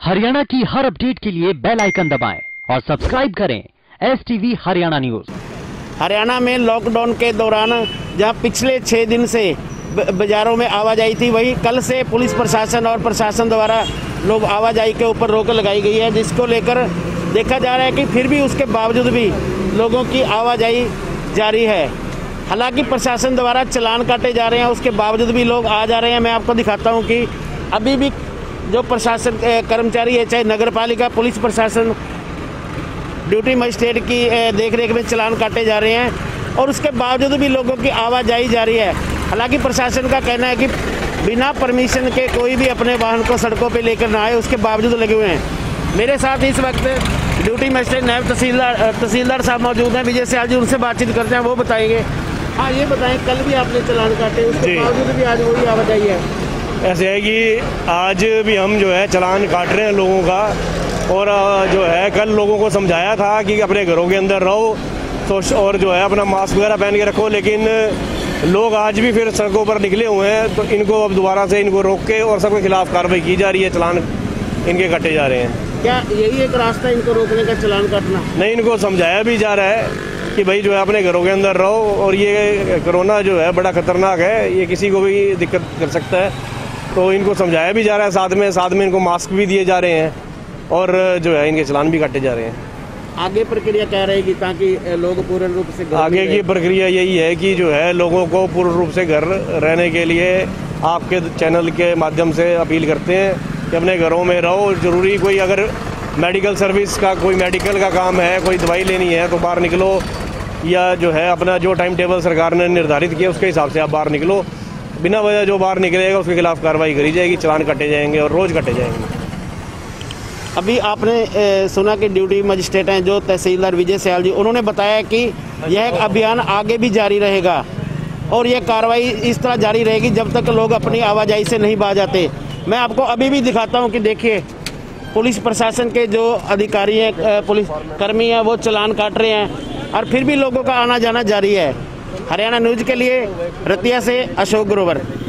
हरियाणा की हर अपडेट के लिए बेल आइकन दबाएं और सब्सक्राइब करें STV हरियाणा न्यूज। हरियाणा में लॉकडाउन के दौरान जहां पिछले 6 दिन से बाजारों में आवाजाही थी, वहीं कल से पुलिस प्रशासन और प्रशासन द्वारा लोग आवाजाही के ऊपर रोक लगाई गई है, जिसको लेकर देखा जा रहा है कि फिर भी उसके बावजूद भी लोगों की आवाजाही जारी है। हालांकि प्रशासन द्वारा चालान काटे जा रहे हैं, उसके बावजूद भी लोग आ जा रहे हैं। मैं आपको दिखाता हूं कि अभी भी जो प्रशासन कर्मचारी है, चाहे नगर पालिका, पुलिस प्रशासन, ड्यूटी मजिस्ट्रेट की देखरेख में चालान काटे जा रहे हैं और उसके बावजूद भी लोगों की आवाजाही जारी है। हालांकि प्रशासन का कहना है कि बिना परमिशन के कोई भी अपने वाहन को सड़कों पे लेकर ना आए, उसके बावजूद लगे हुए हैं। मेरे साथ इस वक्त ड्यूटी मजिस्ट्रेट नायब तहसीलदार साहब मौजूद हैं, विजय सियाल जी। उनसे बातचीत करते हैं, वो बताएंगे। हाँ, ये बताएं, कल भी आपने चालान काटे, उसके बावजूद भी आज वही आवाजाही है? ऐसे है कि आज भी हम जो है चालान काट रहे हैं लोगों का, और जो है कल लोगों को समझाया था कि अपने घरों के अंदर रहो तो, और जो है अपना मास्क वगैरह पहन के रखो, लेकिन लोग आज भी फिर सड़कों पर निकले हुए हैं। तो इनको अब दोबारा से इनको रोक के और सबके खिलाफ कार्रवाई की जा रही है, चालान इनके काटे जा रहे हैं। क्या यही एक रास्ता इनको रोकने का, चालान काटना? नहीं, इनको समझाया भी जा रहा है कि भाई जो है अपने घरों के अंदर रहो, और ये कोरोना जो है बड़ा खतरनाक है, ये किसी को भी दिक्कत कर सकता है। तो इनको समझाया भी जा रहा है, साथ में इनको मास्क भी दिए जा रहे हैं और जो है इनके चालान भी काटे जा रहे हैं। आगे प्रक्रिया क्या रहेगी ताकि लोग पूर्ण रूप से आगे की प्रक्रिया यही है कि जो है लोगों को पूर्ण रूप से घर रहने के लिए आपके चैनल के माध्यम से अपील करते हैं कि अपने घरों में रहो। जरूरी कोई अगर मेडिकल सर्विस का, कोई मेडिकल का काम है, कोई दवाई लेनी है तो बाहर निकलो, या जो है अपना जो टाइम टेबल सरकार ने निर्धारित किया उसके हिसाब से आप बाहर निकलो। बिना वजह जो बाहर निकलेगा उसके खिलाफ कार्रवाई करी जाएगी, चालान काटे जाएंगे और रोज काटे जाएंगे। अभी आपने सुना कि ड्यूटी मजिस्ट्रेट हैं जो तहसीलदार विजय सियाल जी, उन्होंने बताया कि यह अभियान आगे भी जारी रहेगा और यह कार्रवाई इस तरह जारी रहेगी जब तक लोग अपनी आवाजाही से नहीं बाज जाते। मैं आपको अभी भी दिखाता हूं कि देखिए, पुलिस प्रशासन के जो अधिकारी हैं, पुलिस कर्मी हैं, वो चालान काट रहे हैं और फिर भी लोगों का आना जाना जारी है। हरियाणा न्यूज के लिए रतिया से अशोक ग्रोवर।